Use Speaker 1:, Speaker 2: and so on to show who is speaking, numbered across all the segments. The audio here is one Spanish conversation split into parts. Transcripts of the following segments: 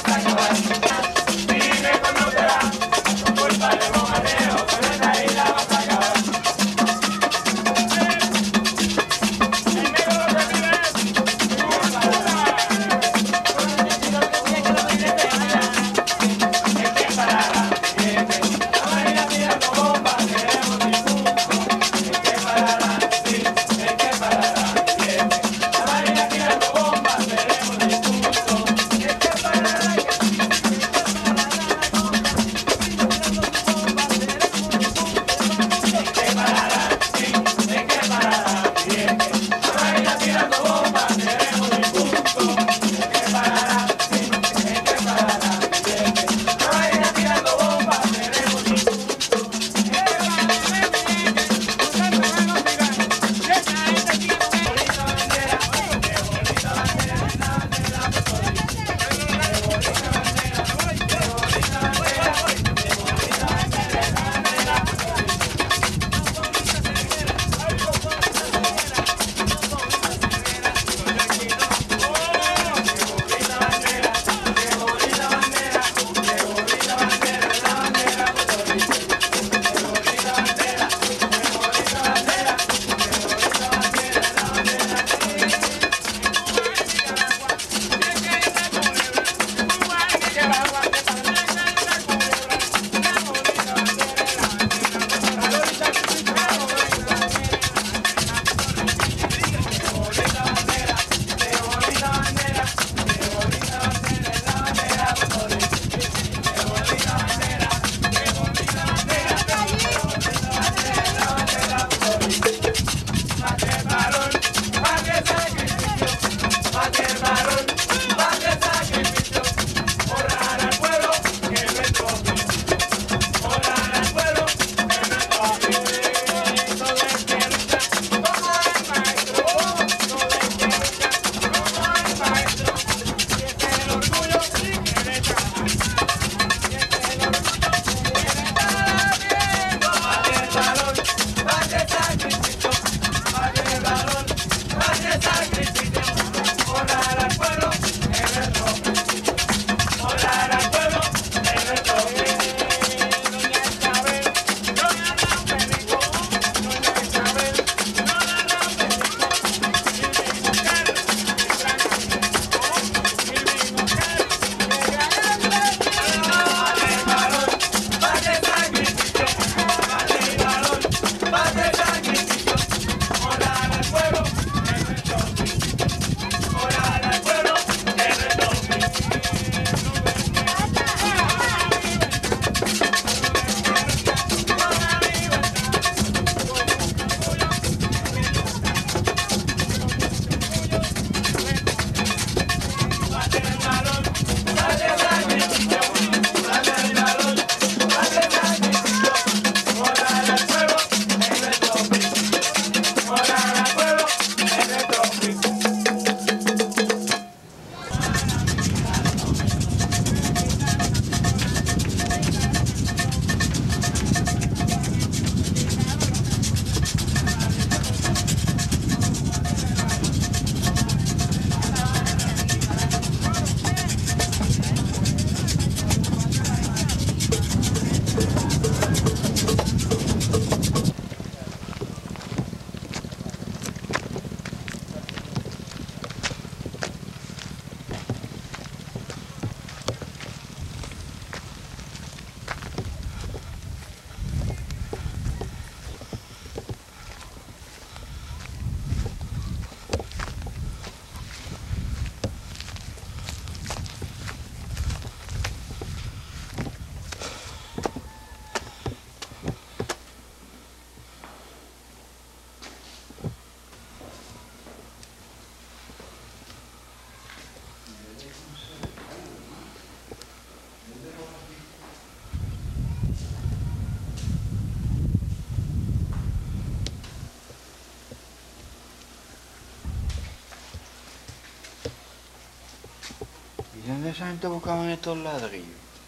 Speaker 1: ¿Y dónde esa gente buscaban estos ladrillos?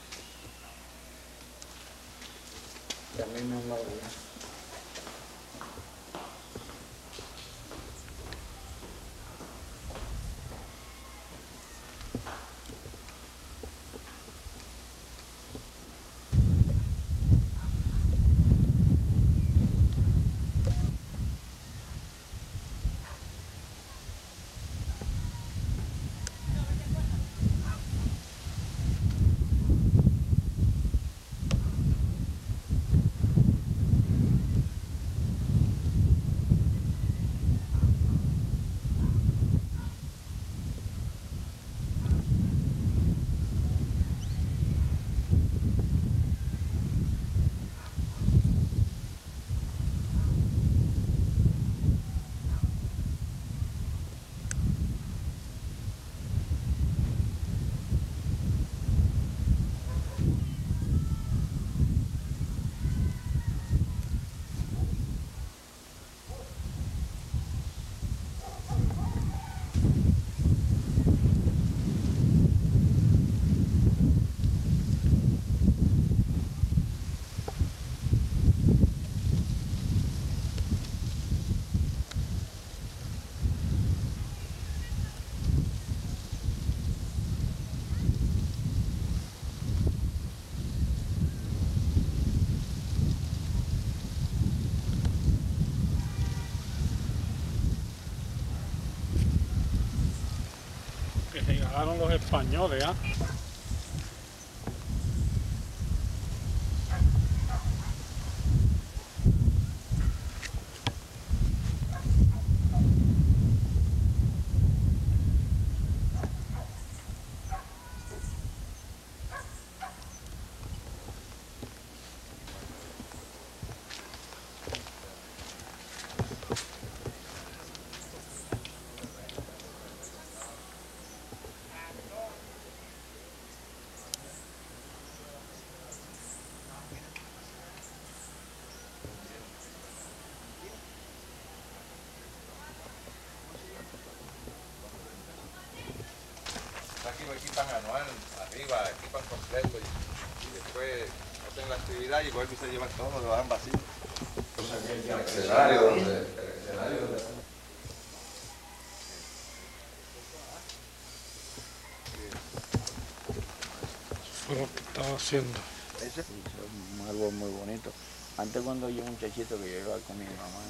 Speaker 2: También me lo había.
Speaker 3: bajaron los españoles, ¿ah?
Speaker 4: Aquí lo equipan anual, arriba, equipan completo y después hacen la actividad y vuelven y se llevan todo, lo dan vacío. El escenario donde...
Speaker 3: Fue lo que estaba haciendo.
Speaker 2: Ese es un árbol muy bonito. Antes cuando yo muchachito que yo iba con mi mamá,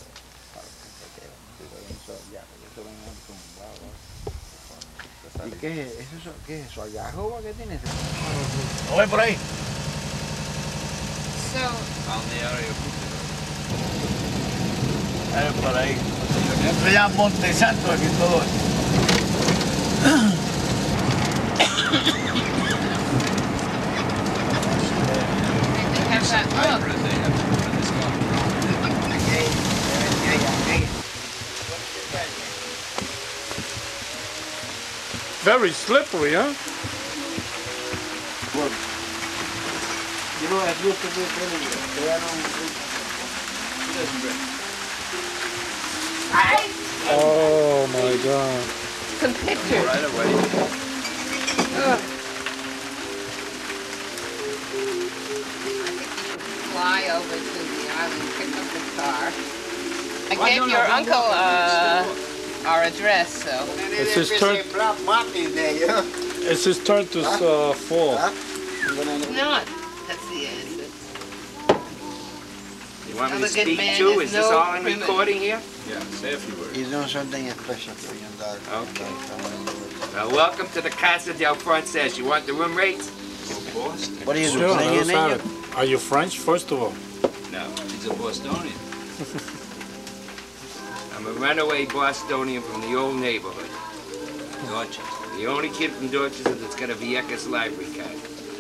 Speaker 2: ¿y qué es eso? ¿Qué es eso? ¿Algarroba? ¿Qué tiene eso?
Speaker 1: ¿Lo ven por ahí? Por ahí. Esto ya Monte Santo aquí todo.
Speaker 3: Very slippery, huh?
Speaker 2: Well, you know, it used to be really, they
Speaker 3: Oh my God.
Speaker 5: Some pictures.
Speaker 4: Right away.
Speaker 5: Ugh. Fly over to the island, pick up the car. I gave your uncle our address, so.
Speaker 3: It's his turn. It's his turn to fall.
Speaker 5: Not. That's the end.
Speaker 6: You want me to
Speaker 5: Another good
Speaker 6: speak
Speaker 5: man
Speaker 6: too?
Speaker 5: is
Speaker 6: Is this
Speaker 5: no
Speaker 6: all in
Speaker 5: criminal.
Speaker 6: recording here?
Speaker 4: Yeah, say a few words.
Speaker 2: He's doing something special for you, dog.
Speaker 6: Okay. Well, welcome to the Casa del Francés. You want the room rates?
Speaker 2: What are you
Speaker 3: Sure,
Speaker 2: doing? Playing
Speaker 3: those
Speaker 2: in
Speaker 3: are
Speaker 2: you?
Speaker 3: it. Are you French, first of all?
Speaker 6: No.
Speaker 1: He's a Bostonian.
Speaker 6: I'm a runaway Bostonian from the old neighborhood.
Speaker 1: Dorchester.
Speaker 6: The only kid from Dorchester that's got a Vieques library card.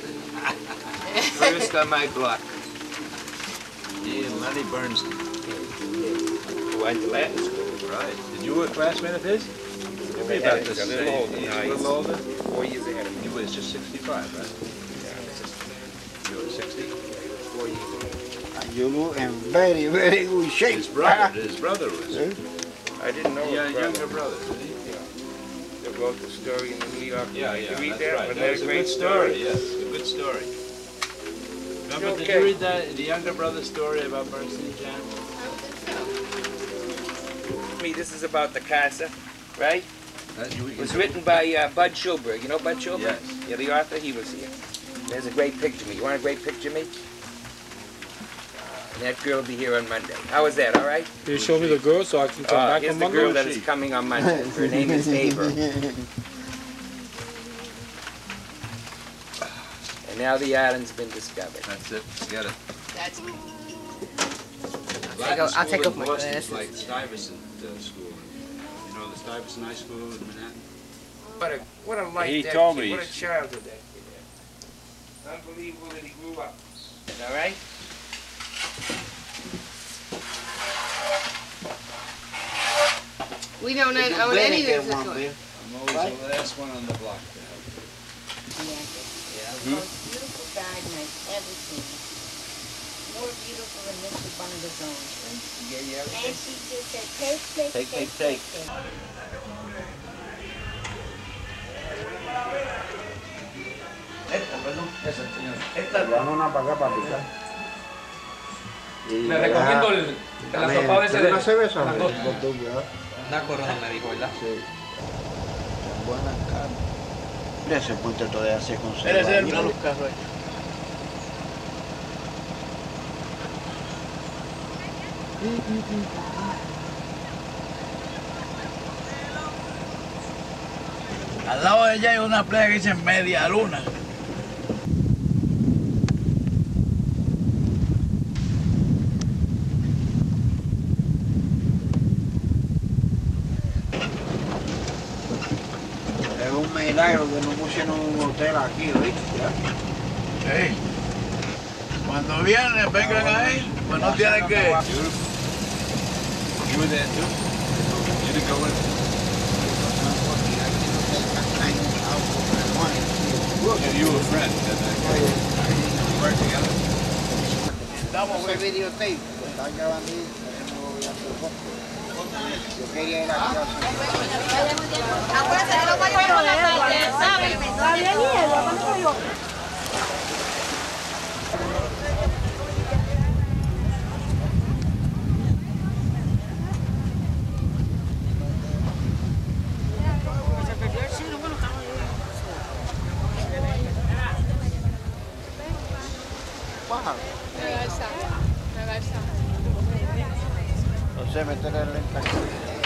Speaker 6: First on my block.
Speaker 1: Yeah, Lenny Bernstein.
Speaker 6: Who went to Latin school.
Speaker 1: Right. Did you a classmate of his? You'll be about the
Speaker 6: He's a
Speaker 1: same.
Speaker 6: little older.
Speaker 1: He's
Speaker 6: No,
Speaker 1: a
Speaker 6: he's
Speaker 1: little older?
Speaker 6: 4 years ahead of me.
Speaker 1: He was just 65, right? You were 60?
Speaker 6: 4 years ahead.
Speaker 2: You look in very, very good shape.
Speaker 1: His brother was.
Speaker 6: I didn't know
Speaker 1: Yeah,
Speaker 6: his
Speaker 1: younger
Speaker 6: brother.
Speaker 1: brother, did he?
Speaker 6: They wrote the story in the New York.
Speaker 1: Yeah,
Speaker 6: Did
Speaker 1: yeah,
Speaker 6: you read
Speaker 1: that's
Speaker 6: that?
Speaker 1: right.
Speaker 6: Wasn't
Speaker 1: That was a good story, yes, a good story. Remember, did
Speaker 6: Okay.
Speaker 1: you read that, the younger brother story about Bernstein, Jan?
Speaker 6: This is about the Casa, right? It was written by Bud Schulberg. You know Bud Schulberg?
Speaker 1: Yes.
Speaker 6: Yeah, the author, he was here. There's a great picture of me. You want a great picture of me? And that girl will be here on Monday. How was that, all right?
Speaker 3: Can you show me the girl so I can come back
Speaker 6: Here's
Speaker 3: on
Speaker 6: the girl
Speaker 3: Monday?
Speaker 6: that is coming on Monday. Her name is Ava. And now the island's been discovered.
Speaker 1: That's it, get it.
Speaker 5: That's
Speaker 1: Latin
Speaker 5: I'll take
Speaker 1: school
Speaker 5: off
Speaker 1: in
Speaker 5: my
Speaker 1: Boston
Speaker 5: glasses.
Speaker 1: is like Stuyvesant School. You know the Stuyvesant High School in Manhattan?
Speaker 6: What a life
Speaker 1: He
Speaker 6: that
Speaker 1: told
Speaker 6: kid,
Speaker 1: me
Speaker 6: what a
Speaker 1: he's-
Speaker 6: childhood that kid had. Unbelievable that he grew up. All right?
Speaker 5: We don't own any of this.
Speaker 1: I'm always the last one on the block to help.
Speaker 7: The most beautiful garden I've ever seen. More beautiful than Mr. Bunder's own. And she just said, take.
Speaker 2: Llevan una para acá para picar.
Speaker 8: Le recomiendo el asopado ese de
Speaker 2: una cerveza?
Speaker 8: langosta.
Speaker 2: Una corona me dijo, ¿verdad? Sí. Buenas carnes. Mira, ese puente todavía se conserva. Mira los carros ahí.
Speaker 3: Al lado de ella hay una playa que dice Media Luna.
Speaker 2: Es un milagro que no pusieron un hotel aquí, ¿viste?
Speaker 3: Sí. Cuando vienen, vengan ahí, pues no tienen que...
Speaker 1: You were there too? You didn't go with you were a friend, and worked together.
Speaker 2: Estamos en videotape, están grabando ahí, yo quería ir a la casa.
Speaker 7: Acuérdate que no voy a ir a la calle, ¿sabes? Había nieve, ¿cuándo yo?
Speaker 2: No sé, meterle el lente aquí.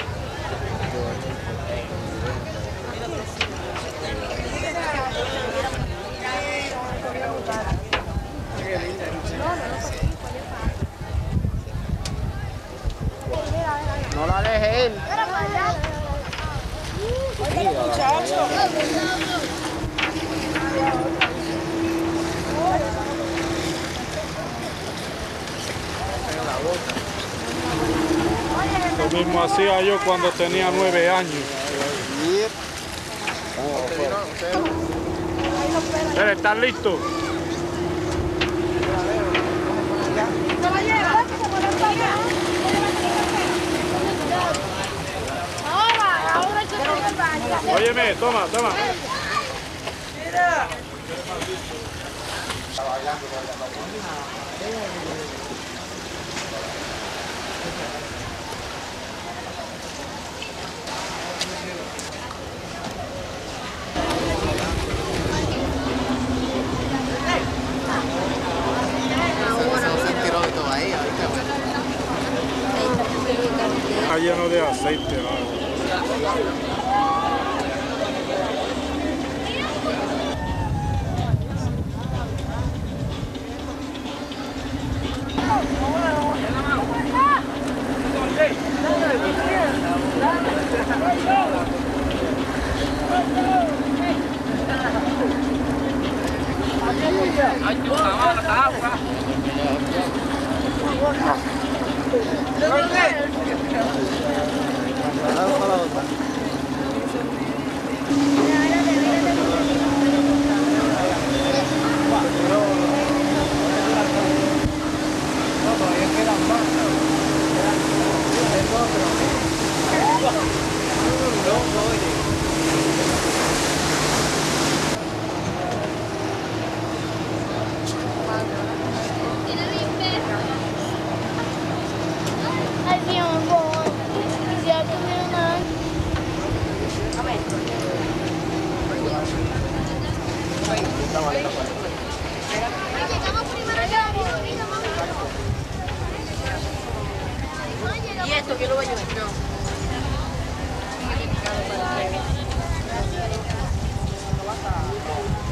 Speaker 2: No la deje ir.
Speaker 9: Lo mismo hacía yo cuando tenía 9 años. ¿Estás listo? Óyeme, toma. Está lleno de aceite.
Speaker 7: ¿Y esto quién lo va a llevar? No.